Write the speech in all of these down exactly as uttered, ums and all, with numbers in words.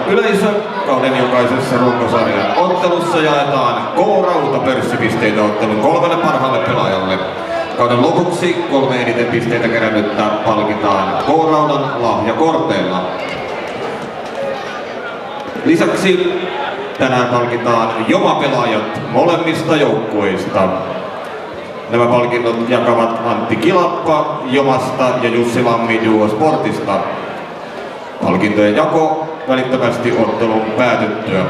Yleisö kauden jokaisessa runkosarjan ottelussa jaetaan K-rauta pörssipisteitä ottelun kolmelle parhaalle pelaajalle. Kauden lopuksi kolme eniten pisteitä kerännyttä palkitaan K-raudan lahjakorteilla. Lisäksi tänään palkitaan Joma-pelaajat molemmista joukkueista. Nämä palkinnot jakavat Antti Kilappa Jomasta ja Jussi Lammi Duo Sportista. Palkintojen jako välittömästi ottelun päätyttyä.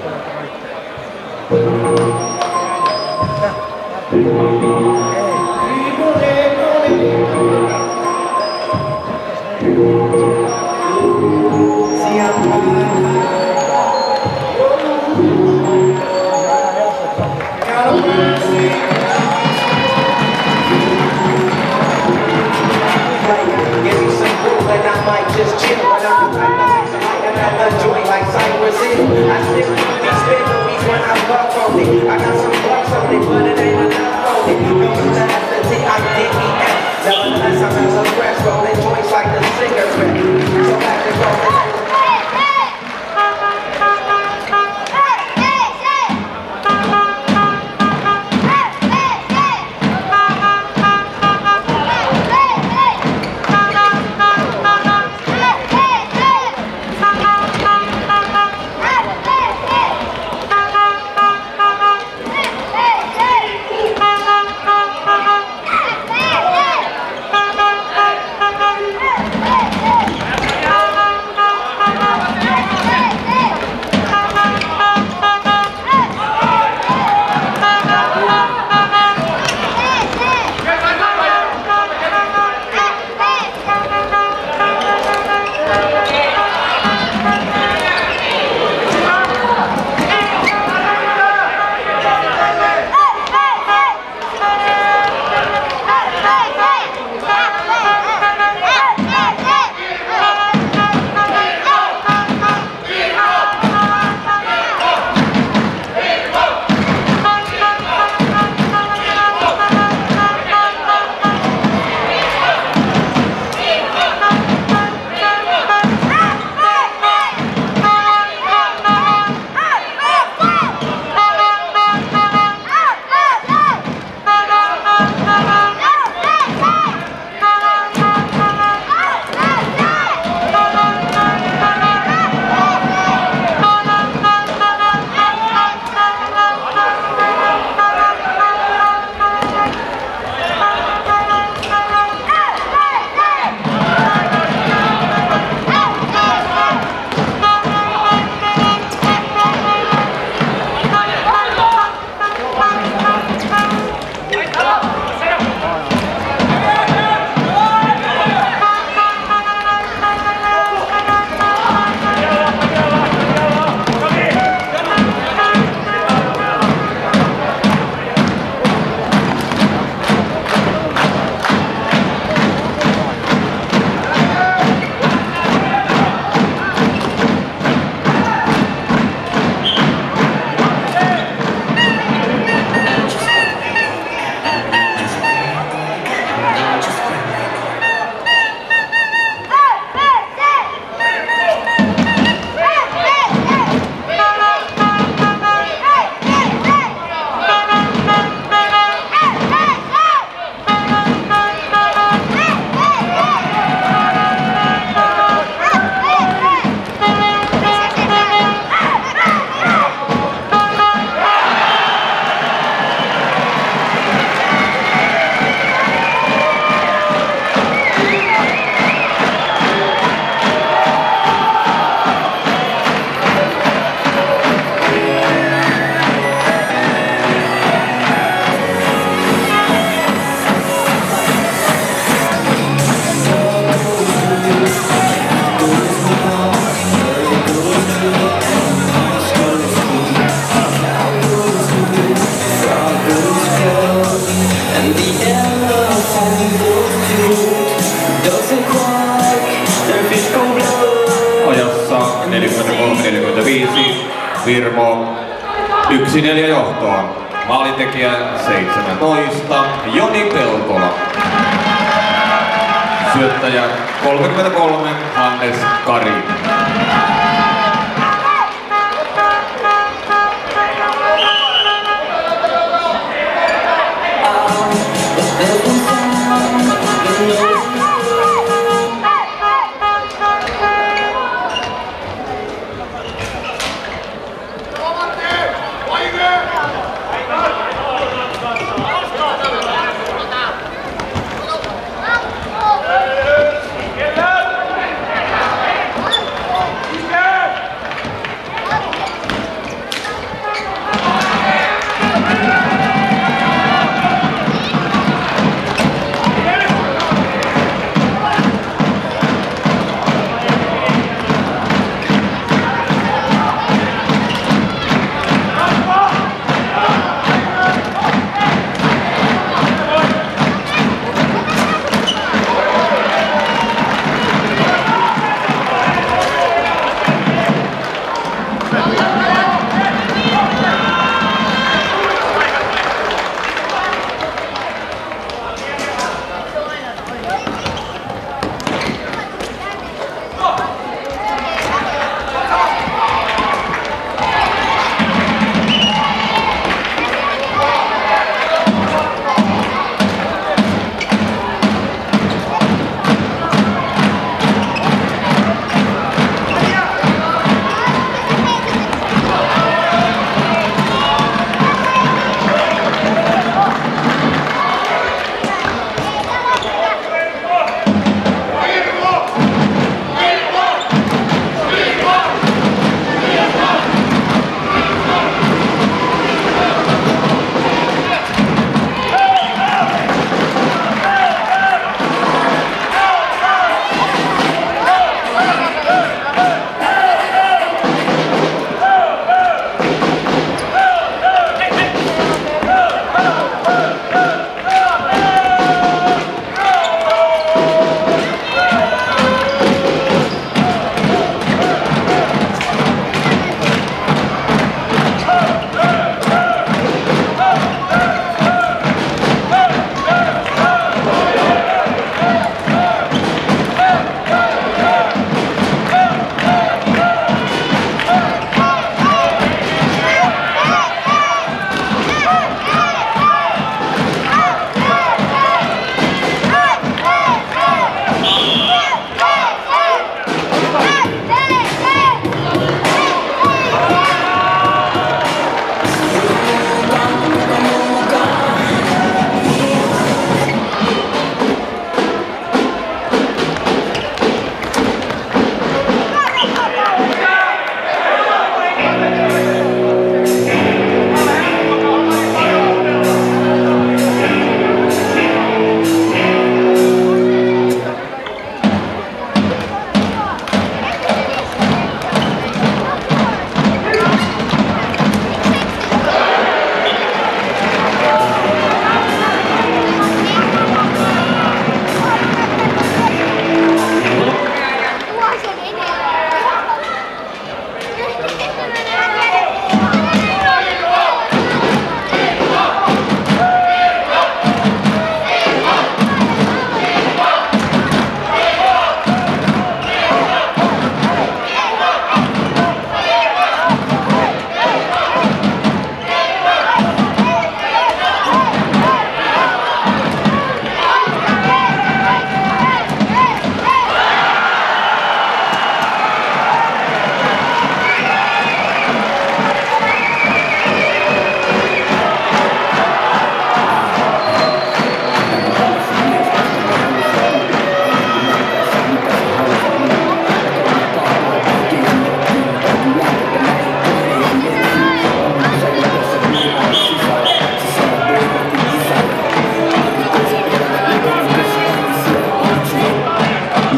I got some bucks on it, but it ain't enough on it. No tenacity, I didn't act. Nevertheless, I'm as aggressive, rolling joints like the cigarette. So back and roll. neljäkymmentäkolme neljäkymmentäviisi Virmo yksi neljä johtoon. Maalintekijä seitsemäntoista Joni Peltola. Syöttäjä kolmekymmentäkolme Hannes Kari.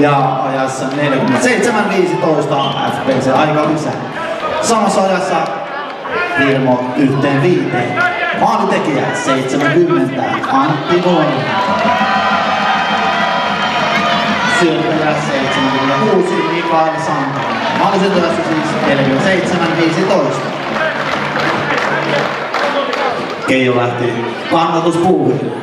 Ja ajassa neljäkymmentäseitsemän viisitoista F P C aika lisää. Samassa ajassa Virmo yhteen viiteen. Maalitekijä seitsemänkymmentä Antti Nuori. Syöttäjä seitsemänkymmentäkuusi Mikael Sanko. Maalisyöttäjässä siis neljäkymmentäseitsemän viisitoista. Keijo lähti kannatuspuuhiin.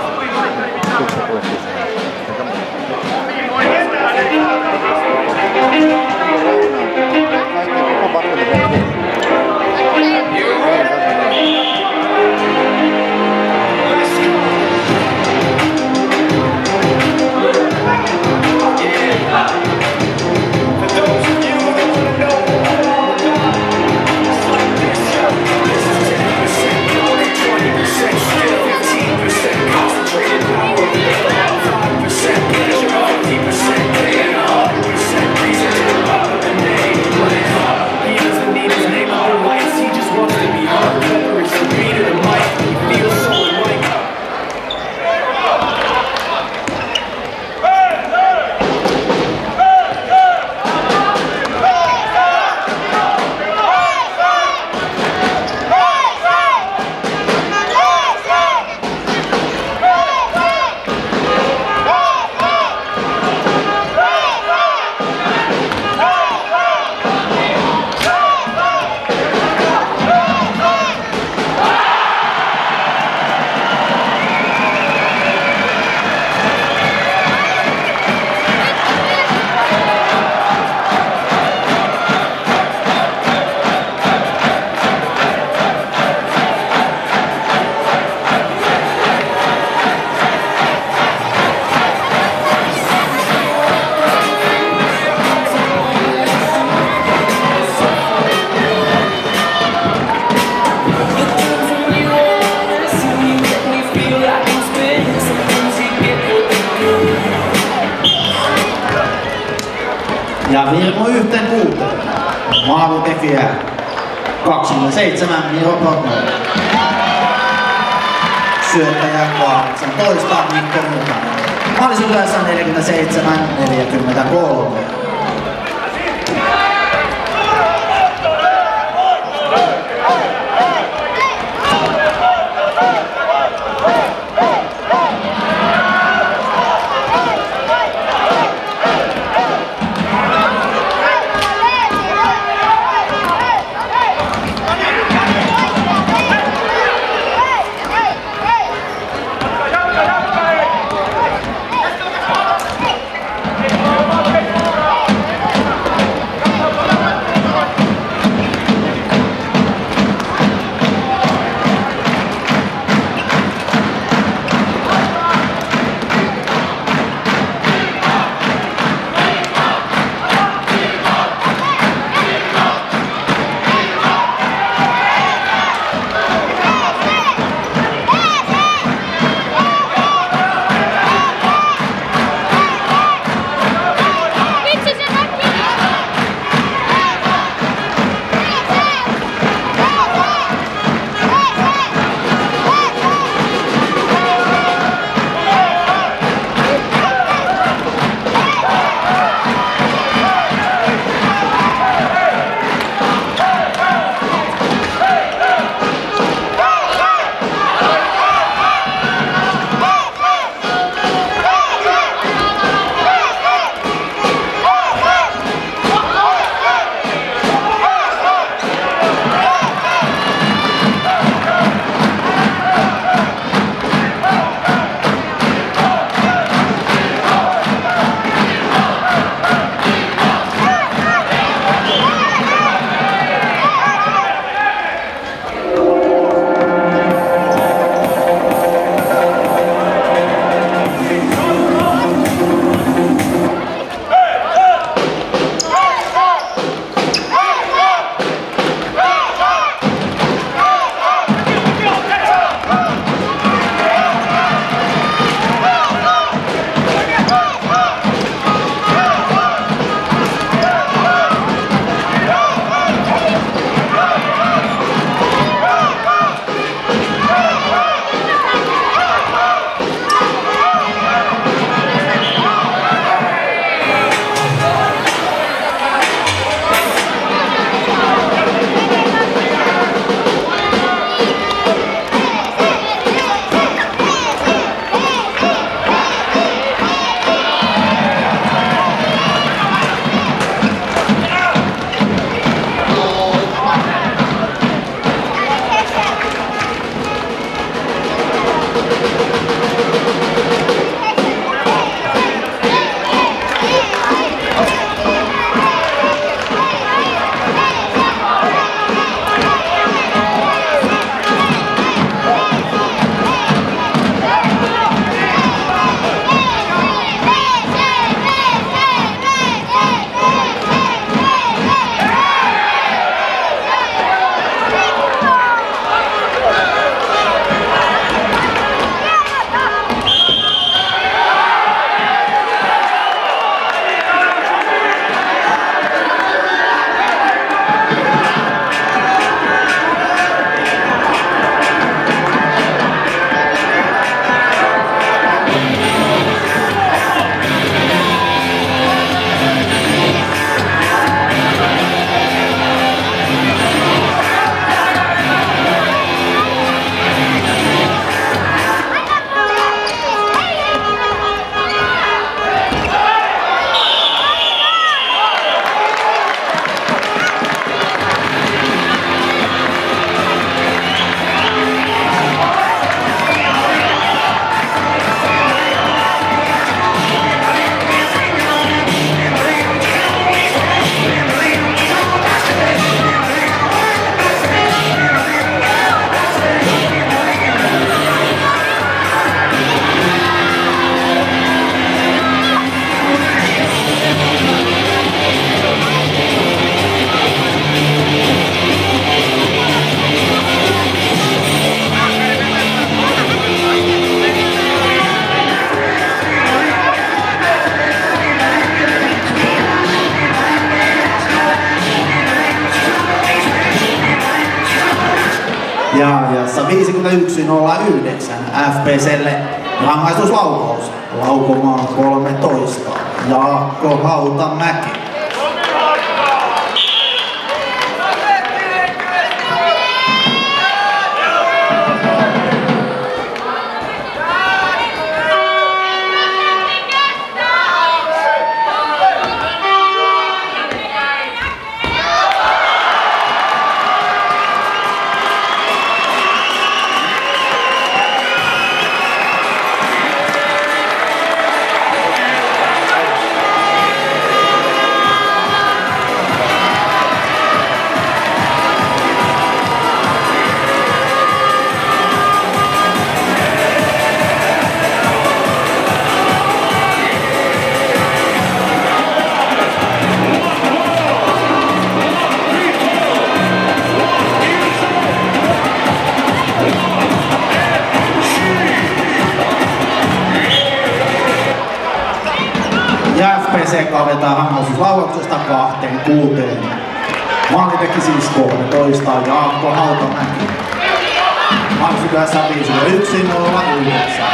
Ja Virmo yhteen kuuteen. Maalitekijä kaksikymmentäseitsemän Miro Portnoy. Syöttäjä kahdeksantoista Mikko Mutanen. Maalisyöttäjässä neljäkymmentäseitsemän neljäkymmentäkolme. ajassa viisikymmentäyksi nolla yhdeksän F P C:lle rangaistuslaukaus. Laukomaan kolmetoista. Jaakko Hautamäki. Kavetaan rangaistuslaukauksesta kahteen kuuteen. Maali teki siis kolmetoista Jaakko Hautamäki. Maksudessa viisikymmentäyksi nolla yhdeksän.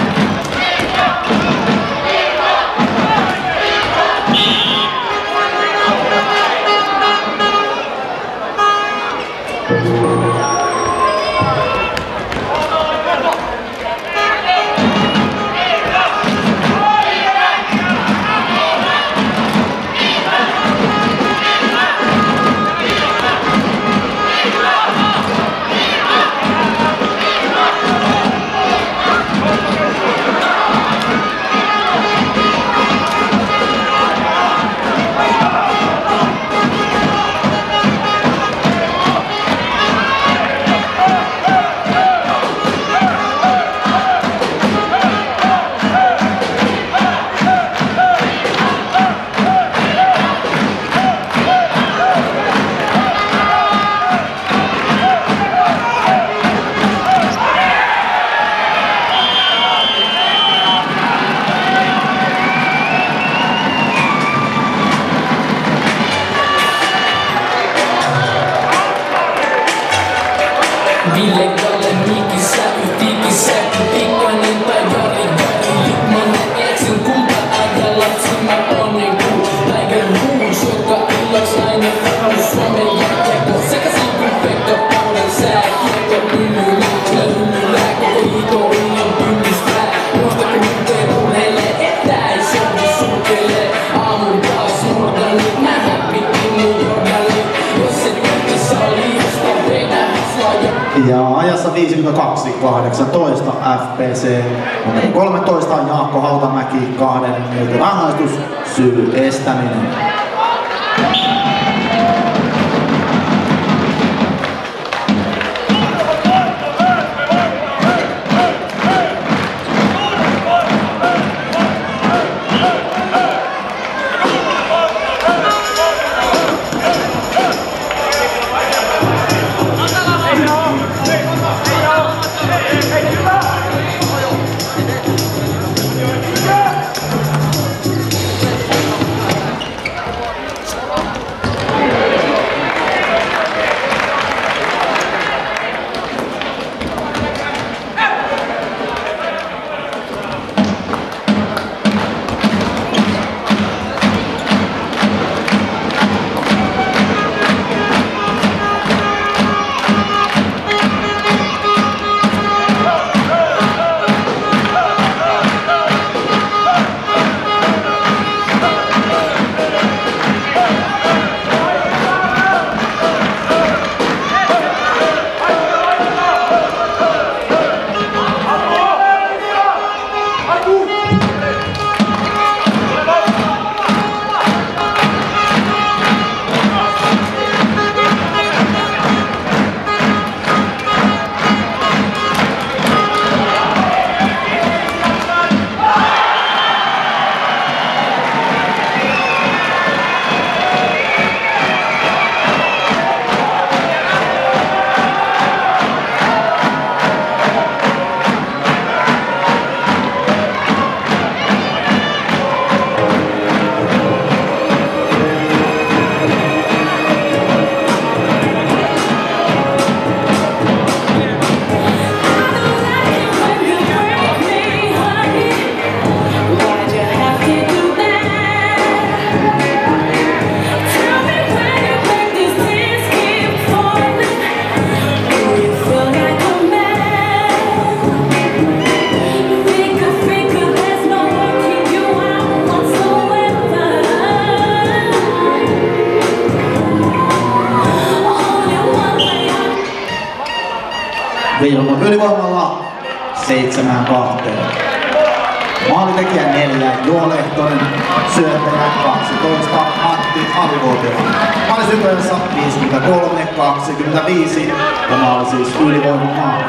Ja ajassa viisikymmentäkaksi kahdeksantoista F P C numero kolmetoista Jaakko Hautamäki kahden minuutin rangaistus, syy estäminen. Viirmo ylivoimalla seitsemän kahteen. Maalitekijä neljä, Juho Lehtonen, syöttäjä kaksitoista, Matti Alivuotila. Maalisykössä viisikymmentäkolme kaksikymmentäviisi, tämä oli siis ylivoimamaali.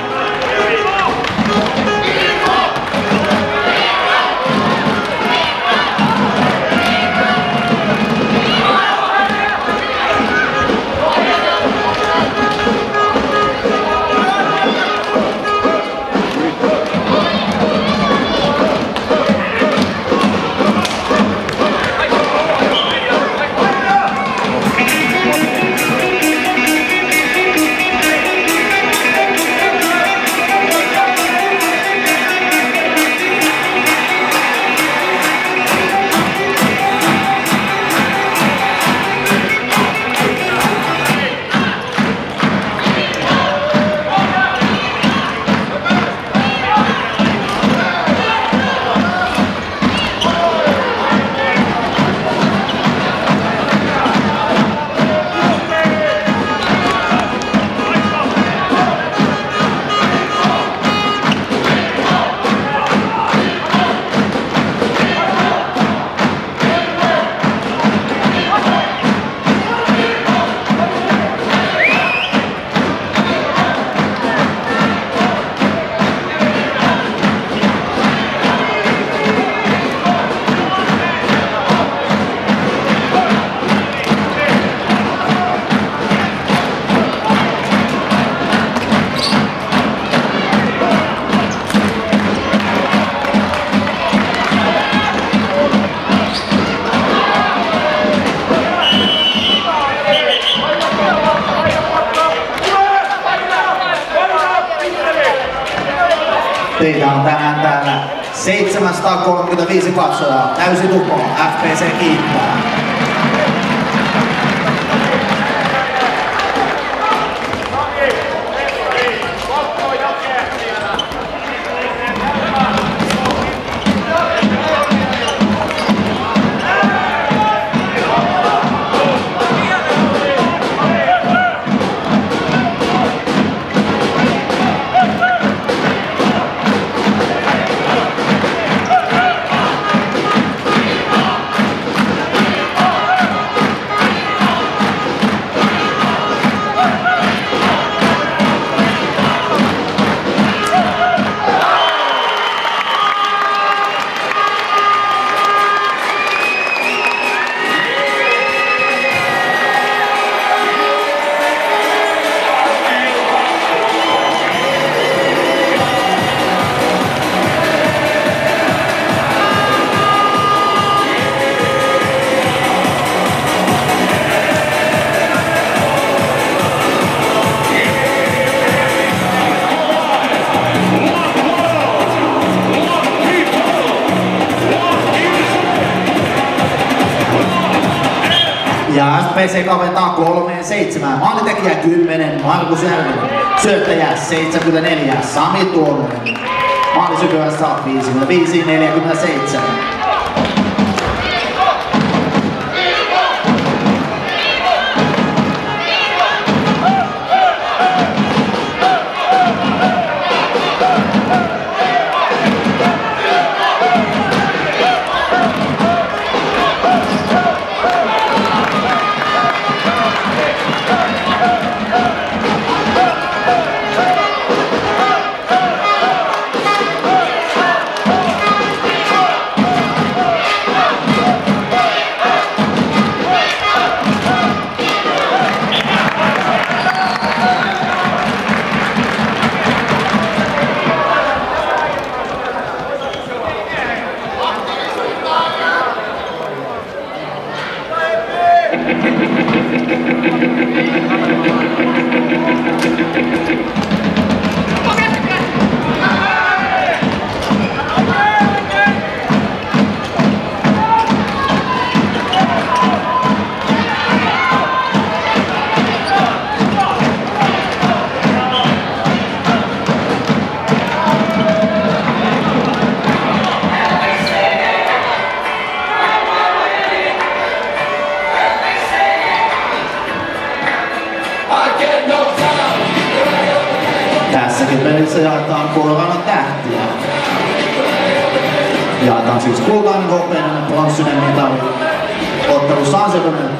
Teitä on tänään täällä seitsemänsataakolmekymmentäviisi katsojaa. Täysi tupo. F P C kiittää. Ja F P C kaventaa kolmeen seitsemään. Maalitekijä kymmenen, Markus Järvinen. Syöttäjä seitsemänkymmentäneljä, Sami Tuomonen. Maalisykössä viisikymmentäviisi neljäkymmentäseitsemän. Jaetaan siis kultainen, hopeinen ja pronssinen mitali. Ottelussa on sellainen.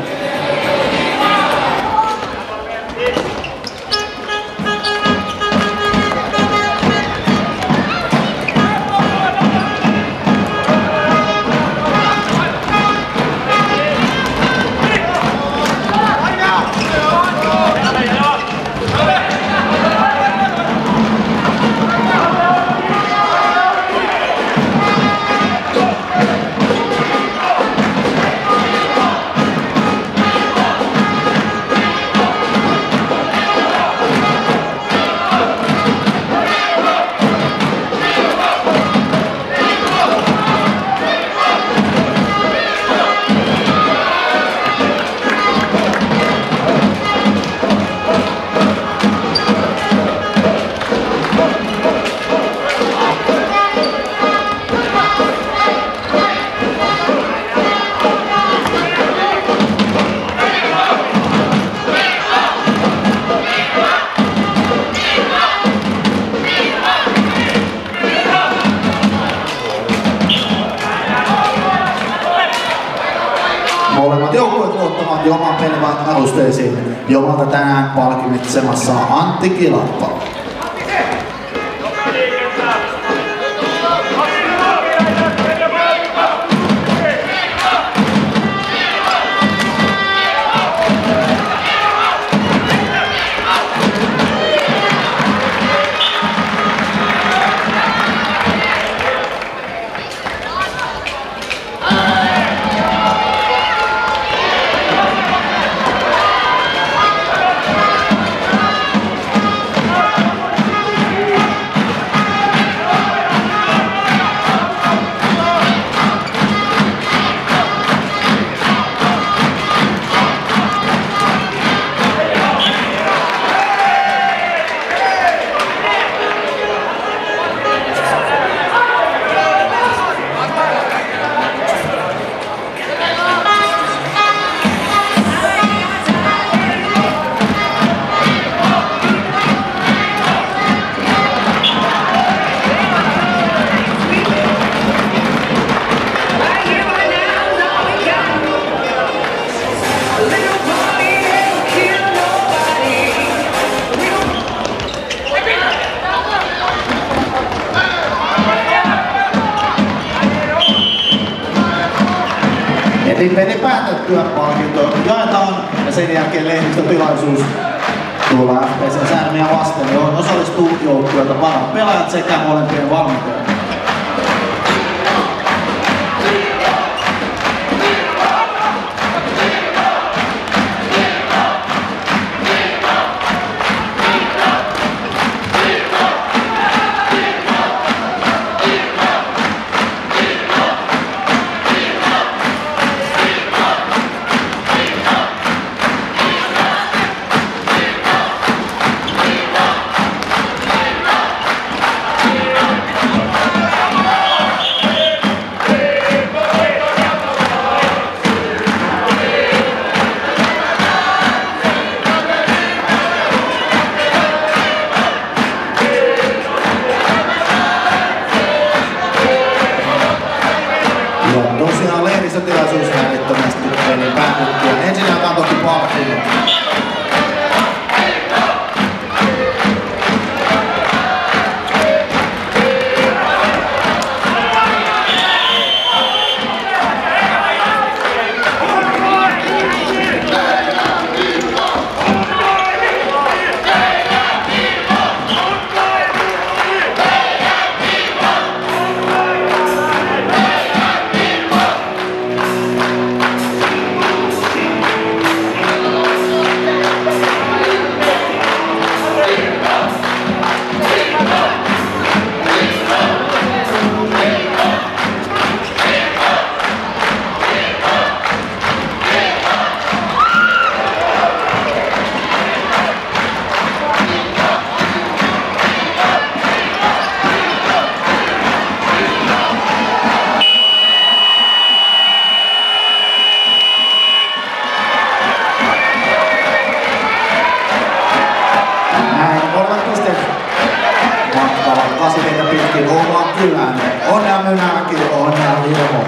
Molemmat joukkueet luottavat jo oman pelin alusteisiin. Jomalta tänään palkitsemassa Antti Kilappa. Peli päätettyä palkinto jaetaan ja sen jälkeen lehdistötilaisuus tuolla F P C Särmiä vasten, johon osallistuu joukkueelta parat pelaajat sekä molempien valmentajat. Tosiaan lehdistötilaisuus hävittömästi pelin päätettyä. Ensin jaetaan toki palkinnon. Hirmo.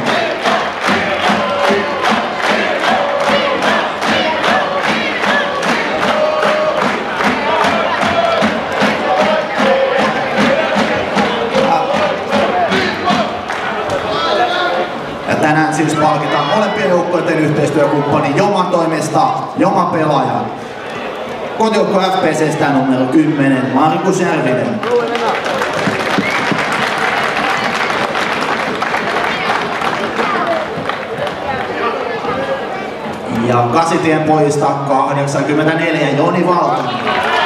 Ja tänään siis palkitaan molempien joukkueiden yhteistyökumppani Joman toimesta Joman pelaajan. Kotijoukko F P C:stä numero kymmenen Markus Järvinen. Ja Kasitien pojista kahdeksankymmentäneljä Joni Valtonen.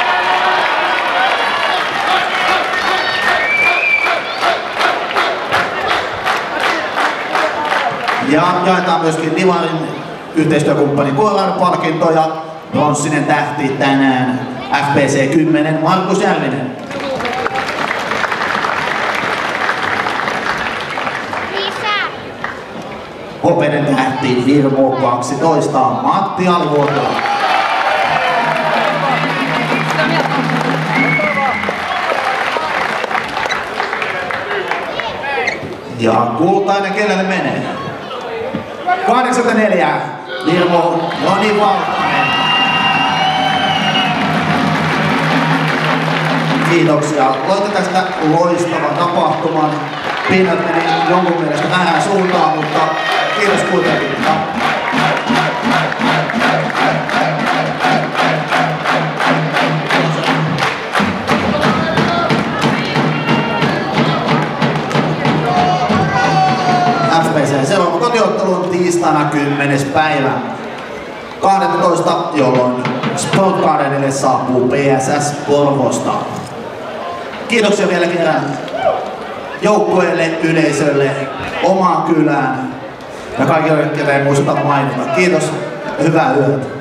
Ja jaetaan myöskin Divarin yhteistyökumppani Koilar-palkinto ja bronssinen tähti tänään F P C kymmenen Markus Järvinen. Hopeinen tähti Hirmo kaksitoista Matti Alvuoto. Ja kultainen kenelle menee? kahdeksankymmentäneljä Hirmo Joni Valtonen. Kiitoksia. Loitte tästä loistavan tapahtuman. Pinnat meni jonkun mielestä vähän suuntaan, mutta kiitos kuitenkin. F P C seuraava kotiottelun tiistaina kymmenes päivä kaksitoista, jolloin Sport Gardenille saapuu P S S Porvoosta. Kiitoksia vielä kerran joukkueelle, yleisölle, omaan kylään ja kaikille, ketä ei muisteta mainita. Kiitos ja hyvää yötä.